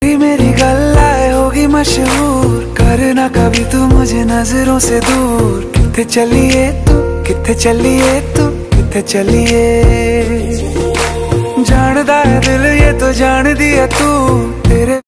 मेरी गल्लाए होगी मशहूर, करना कभी तू मुझे नजरों से दूर। किथे चलिए तू, किथे चलिए तू, किथे चलिए। जानदा है दिल ये तो जान दिया तू, तेरे